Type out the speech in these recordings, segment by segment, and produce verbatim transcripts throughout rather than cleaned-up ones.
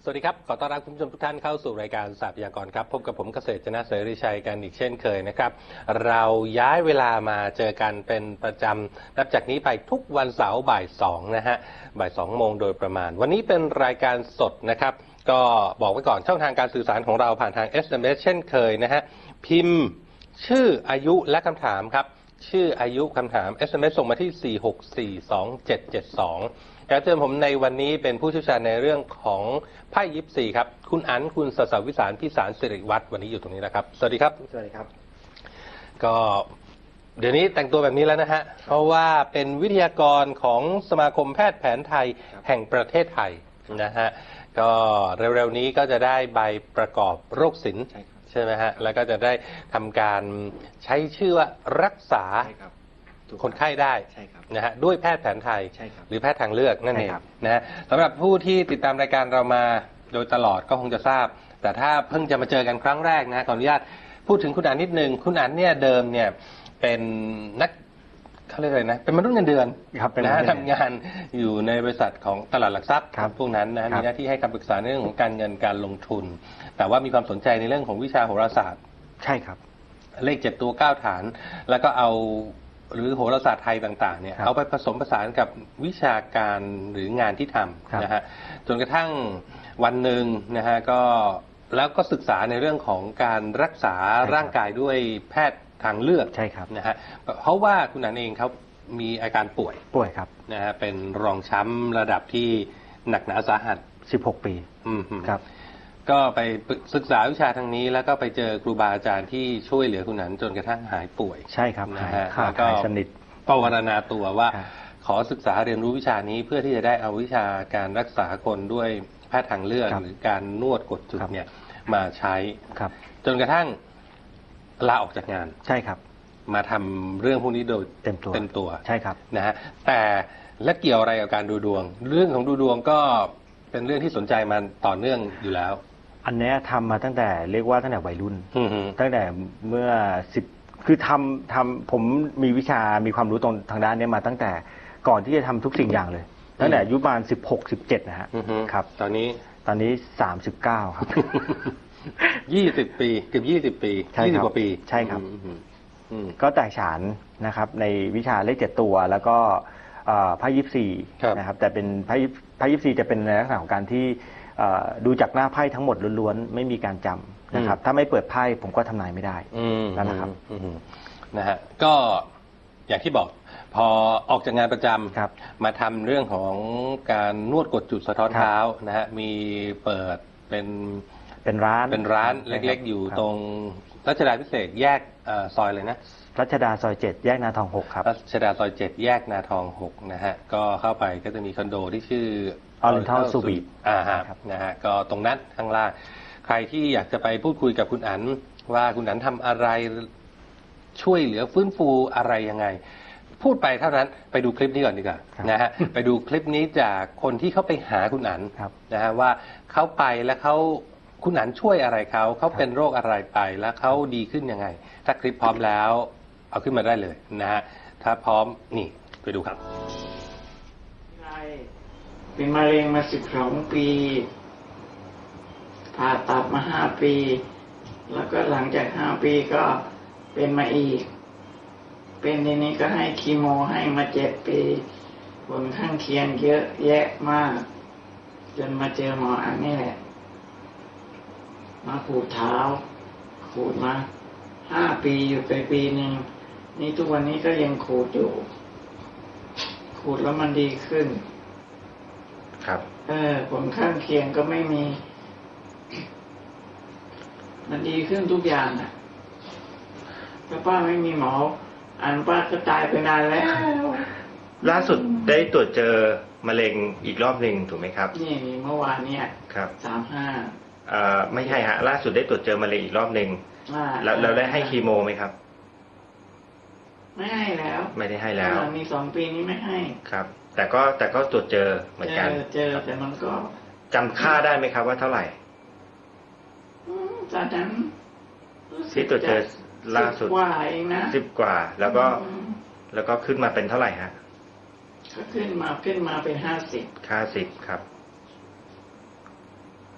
สวัสดีครับขอต้อนรับคุณผู้ชมทุกท่านเข้าสู่รายการศาสตร์พยากรณ์ครับพบกับผมเกษตรชนะเสรีชัยกันอีกเช่นเคยนะครับเราย้ายเวลามาเจอกันเป็นประจำนับจากนี้ไปทุกวันเสาร์บ่ายสองนะฮะบ่ายสองโมงโดยประมาณวันนี้เป็นรายการสดนะครับก็บอกไว้ก่อนช่องทางการสื่อสารของเราผ่านทาง เอส เอ็ม เอส เช่นเคยนะฮะพิมพ์ชื่ออายุและคำถามครับชื่ออายุคำถาม เอส เอ็ม เอส ส่งมาที่สี่หกสี่สองเจ็ดเจ็ดสองแขกรับเชิญผมในวันนี้เป็นผู้เชี่ยวชาญในเรื่องของไพ่ยิปซีครับคุณอั๋นคุณศศวิสารพิสารสิริวัฒน์วันนี้อยู่ตรงนี้นะครับสวัสดีครับสวัสดีครับก็เดี๋ยวนี้แต่งตัวแบบนี้แล้วนะฮะเพราะว่าเป็นวิทยากรของสมาคมแพทย์แผนไทยแห่งประเทศไทยนะฮะก็เร็วๆนี้ก็จะได้ใบประกอบโรคศิลป์ใช่ไหมฮะแล้วก็จะได้ทำการใช้ชื่อว่ารักษาคนไข้ได้นะฮะด้วยแพทย์แผนไทยหรือแพทย์ทางเลือกนั่นเองนะฮะสำหรับผู้ที่ติดตามรายการเรามาโดยตลอดก็คงจะทราบแต่ถ้าเพิ่งจะมาเจอกันครั้งแรกนะขออนุญาตพูดถึงคุณอั๋นนิดนึงคุณอั๋นเนี่ยเดิมเนี่ยเป็นนักเขาเรียกอะไรนะเป็นมนุษย์เงินเดือนนะทำงานอยู่ในบริษัทของตลาดหลักทรัพย์พวกนั้นนะมีหน้าที่ให้คำปรึกษาในเรื่องของการเงินการลงทุนแต่ว่ามีความสนใจในเรื่องของวิชาโหราศาสตร์ใช่ครับเลขเจ็ดตัวเก้าฐานแล้วก็เอาหรือโหราศาสตร์ไทยต่างๆเนี่ยเอาไปผสมผสานกับวิชาการหรืองานที่ทำนะฮะจนกระทั่งวันหนึ่งนะฮะก็แล้วก็ศึกษาในเรื่องของการรักษาร่างกายด้วยแพทย์ทางเลือกใช่ครับนะฮะเพราะว่าคุณอั๋นเองเขามีอาการป่วยป่วยครับนะฮะเป็นรองช้ำระดับที่หนักหนาสาหัสสิบหกปีอืมครับก็ไปศึกษาวิชาทางนี้แล้วก็ไปเจอครูบาอาจารย์ที่ช่วยเหลือคุณอั๋นจนกระทั่งหายป่วยใช่ครับนะฮะแล้วก็สนิทปวารณาตัวว่าขอศึกษาเรียนรู้วิชานี้เพื่อที่จะได้เอาวิชาการรักษาคนด้วยแพทย์ทางเลือกหรือการนวดกดจุดเนี่ยมาใช้จนกระทั่งลาออกจากงานใช่ครับมาทำเรื่องพวกนี้โดยเต็มตัวเต็มตัวใช่ครับนะฮะแต่และเกี่ยวอะไรกับการดูดวงเรื่องของดูดวงก็เป็นเรื่องที่สนใจมาต่อเนื่องอยู่แล้วอันนี้ทำมาตั้งแต่เรียกว่าตั้งแต่วัยรุ่นตั้งแต่เมื่อสิบคือทำทำผมมีวิชามีความรู้ตรงทางด้านนี้มาตั้งแต่ก่อนที่จะทำทุกสิ่งอย่างเลยตั้งแต่อายุประมาณสิบหกสิบเจ็ดนะฮะครับตอนนี้ตอนนี้สามสิบเก้าครับยี่สิบปีเกือบยี่สิบปียี่สิบกว่าปีใช่ครับก็แตกฉานนะครับในวิชาเลขเจ็ดตัวแล้วก็ไพ่ยิปซีนะครับแต่เป็นไพ่ไพ่ยิปซีจะเป็นในลักษณะของการที่ดูจากหน้าไพ่ทั้งหมดล้วนๆไม่มีการจำนะครับถ้าไม่เปิดไพ่ผมก็ทำนายไม่ได้นั่นนะครับนะฮะก็อย่างที่บอกพอออกจากงานประจำมาทำเรื่องของการนวดกดจุดสะท้อนเท้านะฮะมีเปิดเป็นเป็นร้านเป็นร้านเล็กๆอยู่ตรงรัชดาภิเษกแยกซอยเลยนะรัชดาซอยเจ็ดแยกนาทองหกครับรัชดาซอยเจ็ดแยกนาทองหกนะฮะก็เข้าไปก็จะมีคอนโดที่ชื่อออริเอนทัลซูบีทอ่าครับนะฮะก็ตรงนั้นข้างล่างใครที่อยากจะไปพูดคุยกับคุณอั๋นว่าคุณอั๋นทำอะไรช่วยเหลือฟื้นฟูอะไรยังไงพูดไปเท่านั้นไปดูคลิปนี้ก่อนดีกว่านะฮะไปดูคลิปนี้จากคนที่เขาไปหาคุณอั๋นนะฮะว่าเขาไปแล้วเขาคุณอั๋นช่วยอะไรเขาเขาเป็นโรคอะไรไปแล้วเขาดีขึ้นยังไงถ้าคลิปพร้อมแล้วเอาขึ้นมาได้เลยนะฮะถ้าพร้อมนี่ไปดูครับเป็นมะเร็งมาสิบสองปีผ่าตัดมาห้าปีแล้วก็หลังจากห้าปีก็เป็นมาอีกเป็นทีนี้ก็ให้คีโมให้มาเจ็ดปีผลข้างเคียงเยอะแยะมากจนมาเจอหมออันนี้แหละมาขูดเท้าขูดมาห้าปีอยู่ไปปีหนึ่งนี่ทุกวันนี้ก็ยังขูดอยู่ขูดแล้วมันดีขึ้นครับเออผลข้างเคียงก็ไม่มีมันดีขึ้นทุกอย่างอ่ะถ้าป้าไม่มีหมออันป้าก็ตายไปนานแล้วล่าสุดได้ตรวจเจอมะเร็งอีกรอบหนึ่งถูกไหมครับนี่เมื่อวานเนี่ยครับสามห้าเอ่อไม่ใช่ฮะล่าสุดได้ตรวจเจอมะเร็งอีกรอบหนึ่งแล้วเราได้ให้คีโมไหมครับไม่ให้แล้วไม่ได้ให้แล้วมีสองปีนี้ไม่ให้ครับแต่ก็แต่ก็ตรวจเจอเหมือนกันเจอแต่มันก็จำค่าได้ไหมครับว่าเท่าไหร่จากนั้นที่ตรวจเจอล่าสุดกว่าเองนะสิบกว่าแล้วก็แล้วก็ขึ้นมาเป็นเท่าไหร่ฮะก็ขึ้นมาขึ้นมาเป็นห้าสิบห้าสิบครับ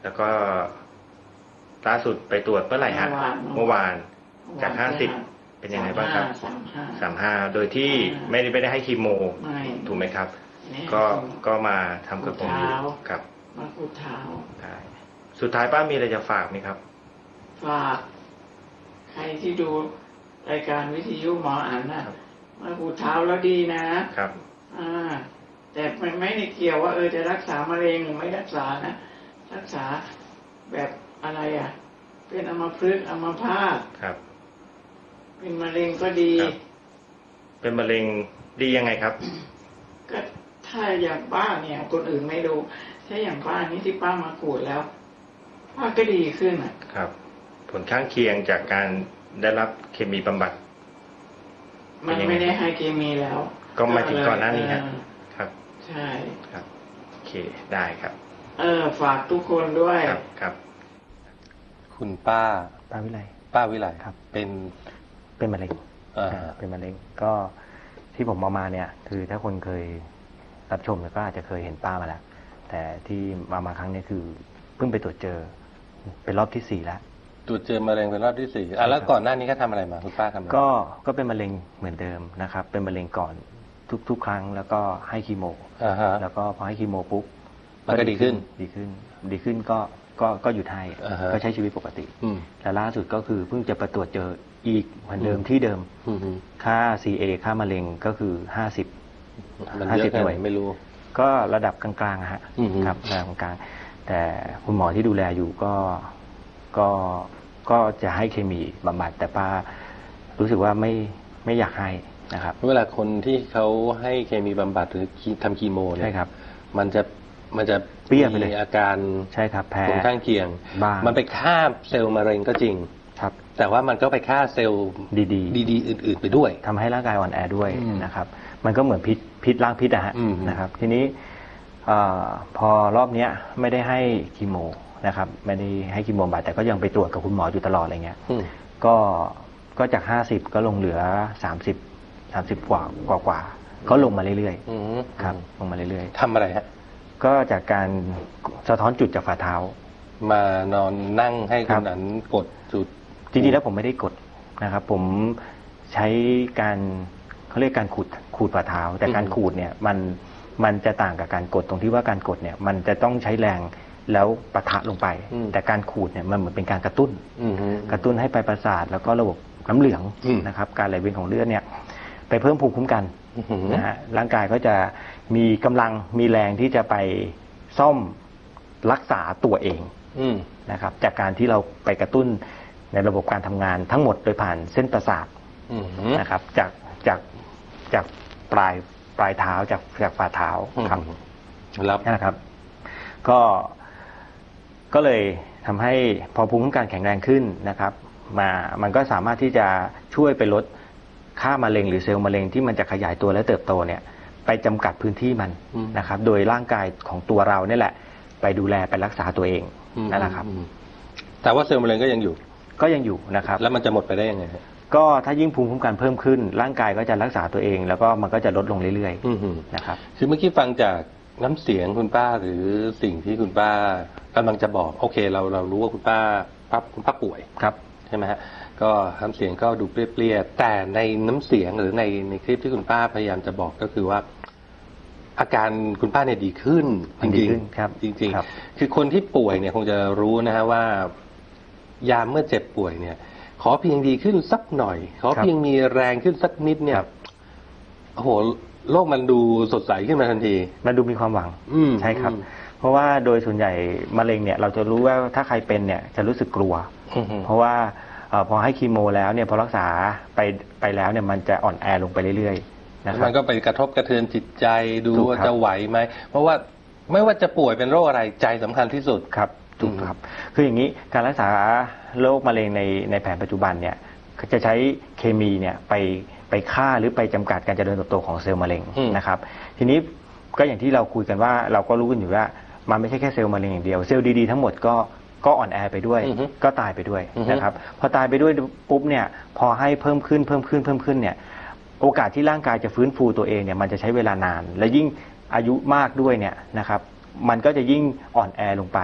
แล้วก็ล่าสุดไปตรวจเมื่อไหร่ฮะเมื่อวานจากห้าสิบเป็นยังไงบ้างครับสามห้าสามห้าโดยที่ไม่ได้ไม่ได้ให้คีโมไม่ถูกไหมครับเนี่ยก็ก็มาทำกับผมอยู่เท้าครับมาขูดเท้าได้สุดท้ายป้ามีอะไรจะฝากไหมครับฝากใครที่ดูรายการวิทยุหมออันน่ะครับมาขูดเท้าแล้วดีนะครับ อ่า แต่มันไม่ได้เกี่ยวว่าเออจะรักษามะเร็งหรือไม่รักษานะรักษาแบบอะไรอ่ะ เป็นอัมพฤกษ์อัมพาตครับเป็นมะเร็งก็ดีครับ เป็นมะเร็งดียังไงครับก็ถ้าอย่างป้าเนี่ย คนอื่นไม่รู้ถ้าอย่างป้านี่ที่ป้ามาขูดแล้วป้าก็ดีขึ้นอ่ะครับ ผลข้างเคียงจากการได้รับเคมีบำบัดมันไม่ได้ให้เคมีแล้วก็หมายถึงก่อนหน้านี้ฮะเออครับใช่ครับโอเคได้ครับเออ ฝากทุกคนด้วยครับครับคุณป้าป้าวิไลป้าวิไลครับเป็นเป็นมะเร็งอ่าอ่าเป็นมะเร็งก็ที่ผมเอามาเนี่ย คือถ้าคนเคยรับชมเนี่ยก็อาจจะเคยเห็นป้ามาแล้ว แต่ที่มามาครั้งนี้คือเพิ่งไปตรวจเจอเป็นรอบที่สี่แล้วตรวจเจอมะเร็งเป็นรอบที่สี่อ่ะแล้วก่อนหน้านี้ก็ทำอะไรมาคุณป้าทำอะไรก็ก็เป็นมะเร็งเหมือนเดิมนะครับ เป็นมะเร็งก่อนทุกทุกครั้งแล้วก็ให้คีโมอ่าฮะแล้วก็พอให้คีโมปุ๊บมันก็ดีขึ้นดีขึ้น ดีขึ้นก็ก็ก็หยุดให้อ่าฮะก็ใช้ชีวิตปกติอืมและล่าสุดก็คือเพิ่งจะไปตรวจเจออีกเหมือนเดิมอืมที่เดิมอืมอืมค่า ซี เอ ค่ามะเร็งก็คือห้าสิบมันห้าเยสิอะบแค่หน่ไหวน ยไม่รู้ก็ระดับกลางๆอะฮะอืมครับระดับกลางๆแต่คุณหมอที่ดูแลอยู่ก็ก็ก็จะให้เคมีบำบัดแต่ป้ารู้สึกว่าไม่ไม่อยากให้นะครับเวลาคนที่เขาให้เคมีบำบัดหรือคีทำคีโมเนี่ยใช่ครับมันจะมันจะเปรี้ยไปเลยมีอาการใช่ครับแพ้ผลข้างเคียงบ้างมันไปฆ่าเซลล์มะเร็งก็จริงครับแต่ว่ามันก็ไปฆ่าเซลล์ดีดีๆอื่น ๆ ไปด้วยๆทำให้ร่างกายอ่อนแอด้วยอืมนะครับ มันก็เหมือนพิษพิษร่างพิษอะฮะอืมนะครับ ทีนี้เออพอรอบเนี้ยไม่ได้ให้คีโมนะครับ ไม่ได้ให้คีโมบำบัดแต่ก็ยังไปตรวจกับคุณหมออยู่ตลอดอะไรเงี้ยอืมก็ก็จากห้าสิบก็ลงเหลือสามสิบสามสิบกว่ากว่ากว่าก็ลงมาเรื่อยอืมๆครับ ลงมาเรื่อยทำอะไรฮะๆ ก็จากการสะท้อนจุดจากฝ่าเท้ามานอนนั่งให้ครัคุบณนั้นกดจุดจริงๆแล้วผมไม่ได้กดนะครับ ผมใช้การเขาเรียกการขูดขูดฝ่าเท้า แต่อืมการขูดเนี่ยมันมันจะต่างกับการกดตรงที่ว่าการกดเนี่ย มันจะต้องใช้แรงแล้วปะทะลงไป แต่การขูดเนี่ยมันเหมือนเป็นการกระตุ้นอืมฮึกระตุ้นให้ไปประสาทแล้วก็ระบบน้ำเหลืองอืมนะครับ การไหลเวียนของเลือดเนี่ย ไปเพิ่มภูมิคุ้มกันอื้อหือนะฮะร่างกายก็จะมีกำลังมีแรงที่จะไปซ่อมรักษาตัวเองอืมนะครับ จากการที่เราไปกระตุ้นในระบบการทำงานทั้งหมดโดยผ่านเส้นประสาทอืมฮึนะครับ จากจากจากปลายปลายเท้าจากจากฝ่าเท้าครับแล้วนั่นแหละครับ ก็ก็เลยทำให้พอภูมิคุ้มกันแข็งแรงขึ้นนะครับ มามันก็สามารถที่จะช่วยไปลดค่ามะเร็งหรือเซลล์มะเร็งที่มันจะขยายตัวและเติบโตเนี่ย ไปจำกัดพื้นที่มันนะครับ โดยร่างกายของตัวเราเนี่ยแหละ ไปดูแลไปรักษาตัวเองอืมนั่นแหละครับอืมแต่ว่าเซลล์มะเร็งก็ยังอยู่ก็ยังอยู่นะครับแล้วมันจะหมดไปได้ยังไงฮะก็ถ้ายิ่งภูมิคุ้มกันเพิ่มขึ้น ร่างกายก็จะรักษาตัวเอง แล้วก็มันก็จะลดลงเรื่อยอืมฮึๆนะครับคือเมื่อกี้ฟังจากน้ำเสียงคุณป้าหรือสิ่งที่คุณป้ากำลังจะบอก โอเค เราเรารู้ว่าคุณป้าป้าคุณป้าป่วยครับใช่ไหมฮะก็น้ำเสียงก็ดูเปรี้ยๆแต่ในน้ำเสียงหรือในในคลิปที่คุณป้าพยายามจะบอกก็คือว่า อาการคุณป้าเนี่ยดีขึ้นมันดีขึ้นครับจริงครับๆ คือคนที่ป่วยเนี่ยคงจะรู้นะฮะว่า ยามเมื่อเจ็บป่วยเนี่ย ขอเพียงดีขึ้นสักหน่อย ขอเพียงมีแรงขึ้นสักนิดเนี่ยโอ้โหโลกมันดูสดใสขึ้นมาทันทีมันดูมีความหวังอืมใช่ครับอืมเพราะว่าโดยส่วนใหญ่มะเร็งเนี่ยเราจะรู้ว่าถ้าใครเป็นเนี่ยจะรู้สึกกลัวอืมเพราะว่าเอ่อพอให้คีโมแล้วเนี่ยพอรักษาไปไปแล้วเนี่ยมันจะอ่อนแอลงไปเรื่อยๆนะครัมับนก็ไปกระทบกระเทือนจิตใจดูถูกว่าครับจะไหวไหมเพราะว่าไม่ว่าจะป่วยเป็นโรคอะไรใจสำคัญที่สุดครับถูกอืมครับ คืออย่างนี้การรักษาโรคมะเร็งในในแผนปัจจุบันเนี่ยจะใช้เคมีเนี่ยไปไปฆ่าหรือไปจำกัดการเจริญเติบโตของเซลล์มะเร็งนะครับ ทีนี้ก็อย่างที่เราคุยกันว่าเราก็รู้กันอยู่ว่ามันไม่ใช่แค่เซลล์มะเร็งอย่างเดียวเซลล์ดีๆทั้งหมดก็ก็อ่อนแอไปด้วยอือฮึก็ตายไปด้วยอือฮึนะครับ พอตายไปด้วยปุ๊บเนี่ยพอให้เพิ่มขึ้นเพิ่มขึ้นเพิ่มขึ้นเนี่ยโอกาสที่ร่างกายจะฟื้นฟูตัวเองเนี่ยมันจะใช้เวลานาน และยิ่งอายุมากด้วยเนี่ยนะครับ มันก็จะยิ่งอ่อนแอลงไป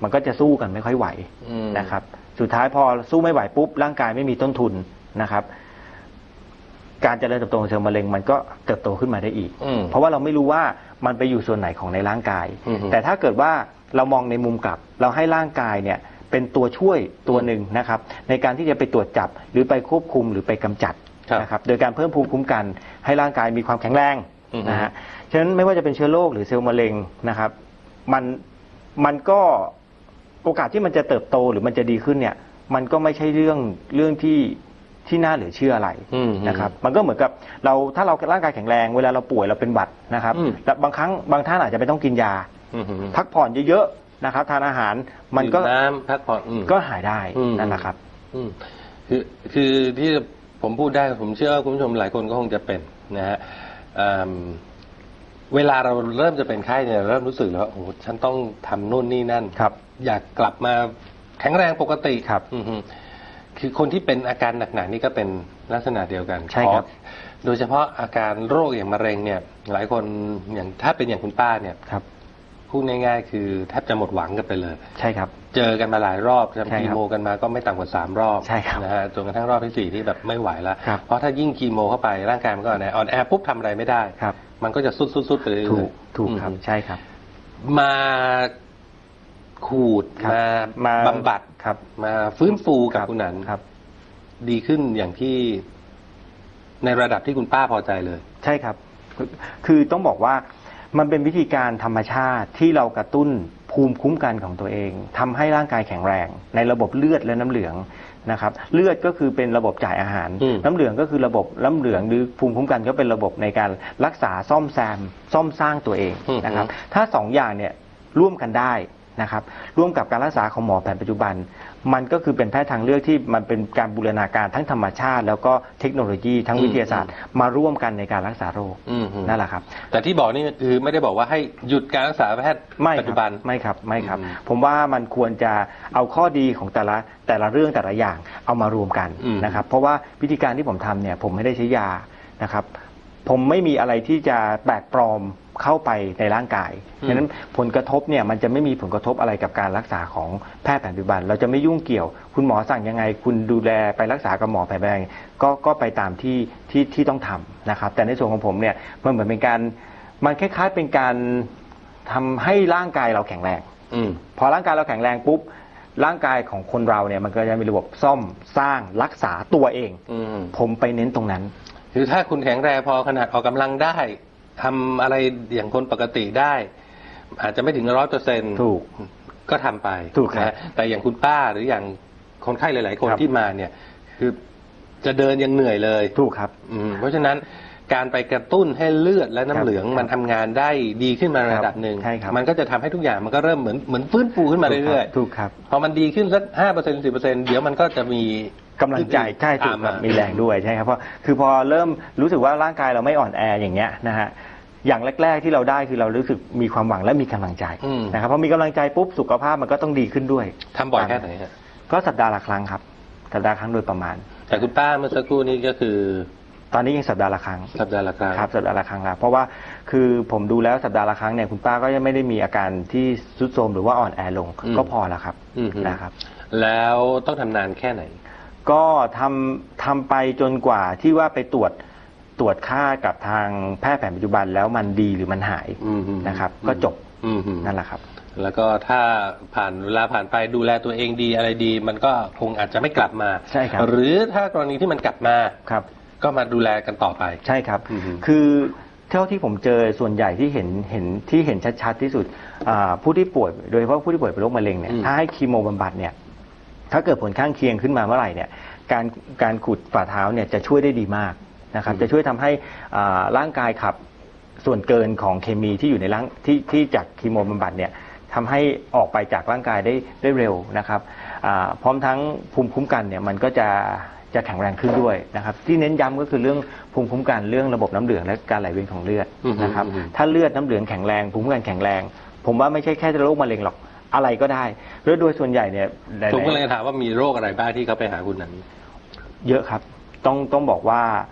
มันก็จะสู้กันไม่ค่อยไหวอืมนะครับสุดท้ายพอสู้ไม่ไหวปุ๊บร่างกายไม่มีต้นทุนนะครับการเจริญเติบโตของเซลล์มะเร็งมันก็เติบโตขึ้นมาได้อีกอืมเพราะว่าเราไม่รู้ว่ามันไปอยู่ส่วนไหนของในร่างกายอือฮึแต่ถ้าเกิดว่าเรามองในมุมกลับ เราให้ร่างกายเนี่ยเป็นตัวช่วยตัวหนึ่งนะครับในการที่จะไปตรวจจับหรือไปควบคุมหรือไปกำจัดครับนะครับโดยการเพิ่มภูมิคุ้มกันให้ร่างกายมีความแข็งแรงอือฮึนะฮะฉะนั้นไม่ว่าจะเป็นเชื้อโรคหรือเซลล์มะเร็งนะครับมันมันก็โอกาสที่มันจะเติบโตหรือมันจะดีขึ้นเนี่ยมันก็ไม่ใช่เรื่องเรื่องที่ที่น่าเหลือเชื่ออะไรอืมนะครับมันก็เหมือนกับเราถ้าเราร่างกายแข็งแรงเวลาเราป่วยเราเป็นหวัดนะครับอืมแต่บางครั้งบางท่านอาจจะไม่ต้องกินยาอืมพักผ่อนเยอะๆนะครับทานอาหารมันก็ดื่น้ำพักผ่อนอืมก็หายได้อืมนั่นแหละครับอืมคือคือที่ผมพูดได้ผมเชื่อว่าคุณผู้ชมหลายคนก็คงจะเป็นนะฮะอืมเวลาเราเริ่มจะเป็นไข้เนี่ยเริ่มรู้สึกแล้วโอ้โหฉันต้องทำนู่นนี่นั่นครับอยากกลับมาแข็งแรงปกติครับอือฮึคือคนที่เป็นอาการหนักๆนี่ก็เป็นลักษณะเดียวกันใช่ครับขอโดยเฉพาะอาการโรคอย่างมะเร็งเนี่ย หลายคนอย่างถ้าเป็นอย่างคุณป้าเนี่ยครับพูดง่ายๆ คือแทบจะหมดหวังกันไปเลยใช่ครับเจอกันมาหลายรอบใช่ทำครับคีโมกันมาก็ไม่ต่ำกว่าสามรอบใช่ครับนะฮะจนกระทั่งรอบที่สี่ที่แบบไม่ไหวแล้วครับเพราะถ้ายิ่งคีโมเข้าไปร่างกายมันก็อ่อนแออ่อนแอปุ๊บทำอะไรไม่ได้ครับมันก็จะสุดๆๆไปเรื่อยๆถูกถูกครับอืมใช่ครับมาขูดครับมามาบำบัดครับมาฟื้นฟูกับรับคุณหนันครับดีขึ้นอย่างที่ในระดับที่คุณป้าพอใจเลยใช่ครับคือคือต้องบอกว่ามันเป็นวิธีการธรรมชาติที่เรากระตุ้นภูมิคุ้มกันของตัวเองทำให้ร่างกายแข็งแรง ในระบบเลือดและน้ำเหลืองนะครับ เลือดก็คือเป็นระบบจ่ายอาหารอืมน้ำเหลืองก็คือระบบน้ำเหลืองหรือภูมิคุ้มกันก็เป็นระบบในการรักษาซ่อมแซม ซ่อมสร้างตัวเองนะครับ ถ้าสองอย่างเนี่ยร่วมกันได้นะครับร่วมกับการรักษาของหมอแผนปัจจุบัน มันก็คือเป็นแพทย์ทางเลือกที่มันเป็นการบูรณาการทั้งธรรมชาติ แล้วก็เทคโนโลยีทั้งวิทยาศาสตร์ มาร่วมกันในการรักษาโรคอืมนั่นแหละครับแต่ที่บอกนี่คือไม่ได้บอกว่าให้หยุดการรักษาแพทย์ไม่ปัจคจุรับบันไม่ครับไม่ครับอืมผมว่ามันควรจะเอาข้อดีของแต่ละแต่ละเรื่องแต่ละอย่างเอามารวมกันอืมนะครับ เพราะว่าวิธีการที่ผมทำเนี่ยผมไม่ได้ใช้ยานะครับ ผมไม่มีอะไรที่จะแปลกปลอมเข้าไปในร่างกายดังนั้นผลกระทบเนี่ยมันจะไม่มีผลกระทบอะไรกับการรักษาของแพทย์แผนปัจจุบัน เราจะไม่ยุ่งเกี่ยว คุณหมอสั่งยังไง คุณดูแลไปรักษากับหมอแผนปัจจุบันก็ก็ไปตามที่ที่ที่ต้องทำนะครับ แต่ในส่วนของผมเนี่ยมันเหมือนเป็นการมันคล้ายๆเป็นการทำให้ร่างกายเราแข็งแรงอืมพอร่างกายเราแข็งแรงปุ๊บร่างกายของคนเราเนี่ยมันก็จะมีระบบซ่อมสร้างรักษาตัวเองอืมผมไปเน้นตรงนั้นคือถ้าคุณแข็งแรงพอขนาดออกกำลังได้ทำอะไรอย่างคนปกติได้ อาจจะไม่ถึงร้อยเปอร์เซ็นต์ถูกก็ทำไปถูกครับนะแต่อย่างคุณป้าหรืออย่างคนไข้หลาย ๆ คนครับที่มาเนี่ย คือจะเดินยังเหนื่อยเลยถูกครับอืมเพราะฉะนั้นการไปกระตุ้นให้เลือดและน้ำเหลืองครับมันทำงานได้ดีขึ้นมาครับระดับหนึ่งใช่ครับมันก็จะทำให้ทุกอย่างมันก็เริ่มเหมือนเหมือนฟื้นฟูขึ้นมาเรื่อยถูกครับๆพอมันดีขึ้นสักห้าเปอร์เซ็นต์สิบเปอร์เซ็นต์เดี๋ยวมันก็จะมีกำลังใจใช่ถูกครับมีแรงด้วยใช่ครับเพราะคือพอเริ่มรู้สึกว่าร่างกายเราไม่อ่อนแออย่างเงี้ยนะฮะอย่างแรก ๆ ที่เราได้คือเรารู้สึกมีความหวังและมีกำลังใจอืมนะครับพอมีกำลังใจปุ๊บสุขภาพมันก็ต้องดีขึ้นด้วยทำบ่อยแค่ไหนฮะก็สัปดาห์ละครั้งครับสัปดาห์ละครั้งโดยประมาณแต่คุณป้าเมื่อสักครู่นี้ก็คือตอนนี้ยังสัปดาห์ละครั้งสัปดาห์ละครั้งครับสัปดาห์ละครั้งแล้วเพราะว่าคือผมดูแล้วสัปดาห์ละครั้งเนี่ยคุณป้าก็ยังไม่ได้มีอาการที่ทรุดโทรมหรือว่าอ่อนแอลงอืมก็พอแล้วครับอืมฮึนะครับแล้วต้องทำนานแค่ไหนก็ทำทำไปจนกว่าที่ว่าไปตรวจตรวจค่ากับทางแพทย์แผนปัจจุบันแล้วมันดีหรือมันหายอืมฮึนะครับ ก็จบอืมฮึนั่นแหละครับแล้วก็ถ้าผ่านเวลาผ่านไปดูแลตัวเองดีอะไรดี มันก็คงอาจจะไม่กลับมาใช่ครับหรือถ้ากรณีที่มันกลับมาครับก็มาดูแลกันต่อไปใช่ครับอือฮึคือเท่าที่ผมเจอส่วนใหญ่ที่เห็นเห็นที่เห็นชัดๆที่สุดอ่าผู้ที่ป่วยโดยเฉพาะผู้ที่ป่วยเป็นโรคมะเร็งเนี่ยอืมถ้าให้คีโมบำบัดเนี่ยถ้าเกิดผลข้างเคียงขึ้นมาเมื่อไหร่เนี่ยการการขุดฝ่าเท้าเนี่ยจะช่วยได้ดีมากนะครับจะช่วยทำให้อ่าร่างกายขับส่วนเกินของเคมีที่อยู่ในร่างที่ที่จากคีโมบำบัดเนี่ยทำให้ออกไปจากร่างกายได้ได้เร็วนะครับอ่าพร้อมทั้งภูมิคุ้มกันเนี่ยมันก็จะจะแข็งแรงขึ้นด้วยนะครับที่เน้นย้ำก็คือเรื่องภูมิคุ้มกันเรื่องระบบน้ำเหลืองและการไหลเวียนของเลือดอือฮึนะครับอือฮึถ้าเลือดน้ำเหลืองแข็งแรงภูมิคุ้มกันแข็งแรง ผมว่าไม่ใช่แค่โรคมะเร็งหรอกอะไรก็ได้แล้วโดยส่วนใหญ่เนี่ยหลายๆผมก็เลยถามว่ามีโรคอะไรบ้างที่เขาไปหาคุณนั้นเยอะครับต้องต้องบอกว่า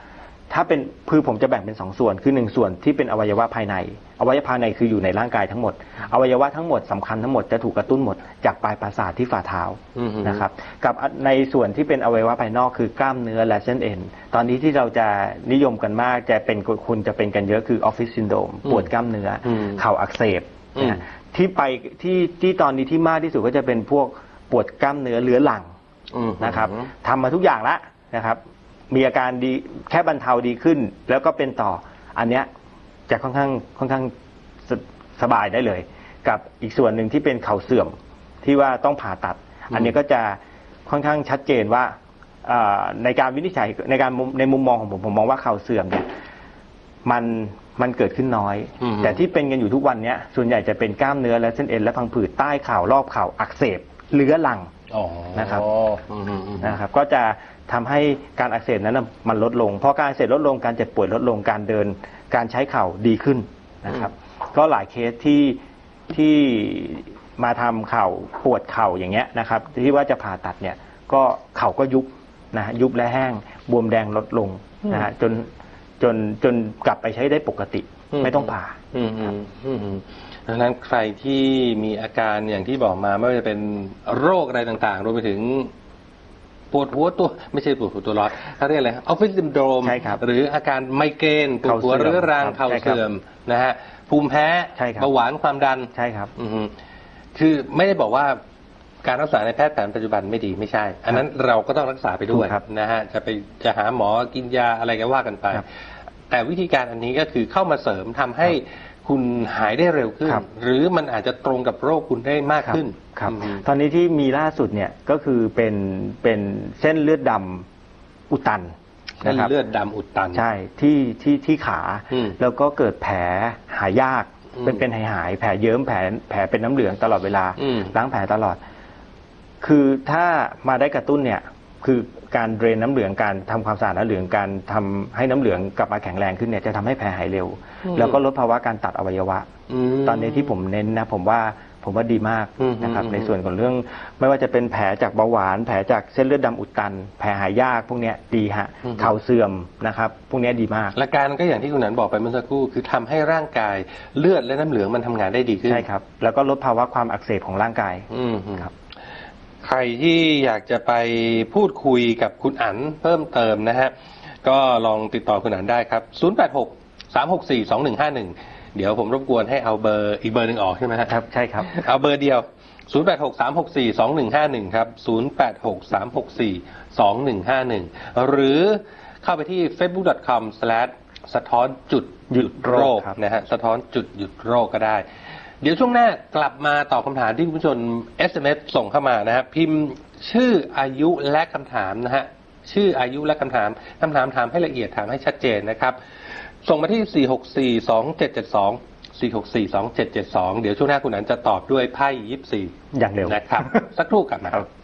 ถ้าเป็นคือผมจะแบ่งเป็นสองส่วนคือหนึ่งส่วนที่เป็นอวัยวะภายในอวัยวะภายในคืออยู่ในร่างกายทั้งหมดอวัยวะทั้งหมดสำคัญทั้งหมดจะถูกกระตุ้นหมดจากปลายประสาทที่ฝ่าเท้าอืมนะครับกับในส่วนที่เป็นอวัยวะภายนอกคือกล้ามเนื้อและเส้นเอ็นตอนนี้ที่เราจะนิยมกันมากจะเป็นคุณจะเป็นกันเยอะคือออฟฟิศซินโดรมปวดกล้ามเนื้ออมเข่าอักเสบอืมนะที่ไปที่ที่ตอนนี้ที่มากที่สุดก็จะเป็นพวกปวดกล้ามเนื้อเรื้อรังอืมนะครับทำมาทุกอย่างแล้วนะครับมีอาการดีแค่บรรเทาดีขึ้น แล้วก็เป็นต่ออันเนี้ยจะค่อนข้างค่อนข้างสสบายได้เลย กับอีกส่วนหนึ่งที่เป็นเข่าเสื่อมที่ว่าต้องผ่าตัด อันนี้ก็จะค่อนข้างชัดเจนว่าเอ่อในการวินิจฉัยในการมุมในมุมมองของผมผมมองว่าเข่าเสื่อมเนี่ยมันมันเกิดขึ้นน้อยอืมแต่ที่เป็นกันอยู่ทุกวันเนี้ยส่วนใหญ่จะเป็นกล้ามเนื้อและเส้นเอ็นและพังผืดใต้เข่ารอบเข่าอักเสบเรื้อรังอ๋อนะครับอืมอืมอืมนะครับก็จะทำให้การอักเสบนั้นนะมันลดลงพอการอักเสบลดลงการเจ็บป่วยลดลงการเดิน การใช้เข่าดีขึ้นนะครับ ก็หลายเคสที่ที่มาทำเข่าปวดเข่าอย่างเงี้ยนะครับที่ว่าจะผ่าตัดเนี่ยก็เข่าก็ยุบนะฮะยุบและแห้งบวมแดงลดลงนะฮะจนจนจนกลับไปใช้ได้ปกติอืมไม่ต้องผ่าอืมอืมอืมอืมดังนั้นใครที่มีอาการอย่างที่บอกมาไม่ว่าจะเป็นโรคอะไรต่างๆรวมไปถึงปวดหัวตัวไม่ใช่ปวดหัวตัวร้อนเขาเรียกอะไรออฟฟิศซินโดรมใช่ครับหรืออาการไมเกรนปวดหัวเข่าเสื่อมเรื้อรังครับเข่าใช่ครับเสื่อมนะฮะภูมิแพ้ใช่ครับเบาหวานความดันใช่ครับอืมคือไม่ได้บอกว่าการรักษาในแพทย์แผนปัจจุบันไม่ดีไม่ใช่ อันนั้นเราก็ต้องรักษาไปด้วยถูกครับนะฮะจะไปจะหาหมอกินยาอะไรก็ว่ากันไปครับแต่วิธีการอันนี้ก็คือเข้ามาเสริมทำให้คุณหายได้เร็วขึ้นครับหรือมันอาจจะตรงกับโรคคุณได้มากขึ้นครับอืมตอนนี้ที่มีล่าสุดเนี่ยก็คือเป็นเป็นเส้นเลือดดำอุดตันเส้นนะครับเลือดดำอุดตันใช่ที่ที่ที่ขาอืมแล้วก็เกิดแผลหายากอืมเป็นเป็นหายหายๆแผลเยิ้มแผลแผลเป็นน้ำเหลืองตลอดเวลาอืมล้างแผลตลอด คือถ้ามาได้กระตุ้นเนี่ยคือการเดรนน้ำเหลืองการทำความสะอาดน้ำเหลืองการทำให้น้ำเหลืองกลับมาแข็งแรงขึ้นเนี่ยจะทำให้แผลหายเร็ว แล้วก็ลดภาวะการตัดอวัยวะมตอนนี้ที่ผมเน้นนะผมว่าผมว่าดีมากอืมนะครับอืมในส่วนของเรื่องไม่ว่าจะเป็นแผลจากเบาหวาน แผลจากเส้นเลือดดำอุดตัน แผลหายยากพวกเนี้ยดีฮะเข่าเสื่อมนะครับ พวกเนี้ยดีมากหลักการก็อย่างที่คุณหนันบอกไปเมื่อสักครู่คือทำให้ร่างกายเลือดและน้ำเหลืองมันทำงานได้ดีขึ้นใช่ครับ แล้วก็ลดภาวะความอักเสบของร่างกายอืมครับใครที่อยากจะไปพูดคุยกับคุณอั๋นเพิ่มเติมนะฮะ ก็ลองติดต่อคุณอั๋นได้ครับ ศูนย์ แปด หก สาม หก สี่ สอง หนึ่ง ห้า หนึ่ง เดี๋ยวผมรบกวนให้เอาเบอร์อีกเบอร์หนึ่งออกใช่ไหมฮะครับใช่ครับเอาเบอร์เดียว ศูนย์ แปด หก สาม หก สี่ สอง หนึ่ง ห้า หนึ่ง ครับ ศูนย์ แปด หก สาม หก สี่ สอง หนึ่ง ห้า หนึ่ง หรือเข้าไปที่ เฟซบุ๊ก ดอท คอม สแลช สะท้อนจุดหยุดโรคครับนะฮะ สะท้อนจุดหยุดโรคก็ได้ เดี๋ยวช่วงหน้ากลับมาตอบคำถามที่คุณผู้ชม เอส เอ็ม เอส ส่งเข้ามานะฮะ พิมพ์ชื่ออายุและคำถามนะฮะ ชื่ออายุและคำถาม คำถามถามให้ละเอียดถามให้ชัดเจนนะครับ ส่งมาที่ สี่ หก สี่ สอง เจ็ด เจ็ด สอง สี่ หก สี่ สอง เจ็ด เจ็ด สอง เดี๋ยวช่วงหน้าคุณอันจะตอบด้วยไพ่ยิปซีอย่างเร็วนะครับ สักครู่กลับมาครับ